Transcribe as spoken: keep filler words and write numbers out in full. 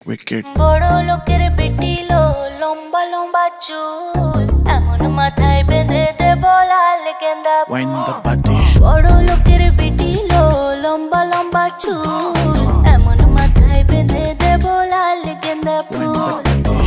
wicked. বড় লোকের বেটি লো লম্বা লম্বা চুল এমন মাথায় বেঁধে দেব লাল গেন্দা Wind the body